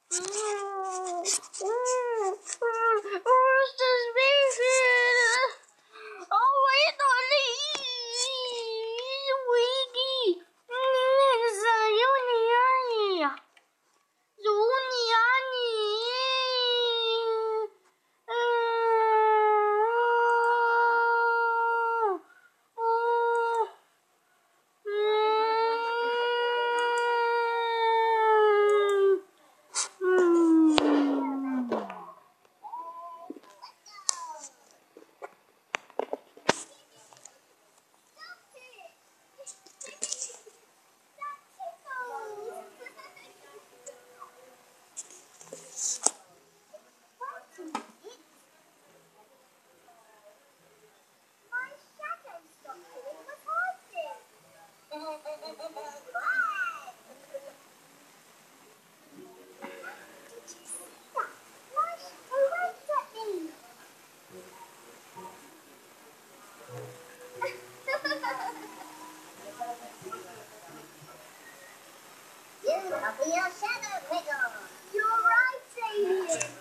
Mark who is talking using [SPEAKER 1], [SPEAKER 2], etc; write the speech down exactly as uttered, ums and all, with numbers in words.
[SPEAKER 1] Where's this vision? Oh, wait, Wiggy. Zayuniani. Zuniani. I'll be your shadow, Pickle. You're right, Sadie.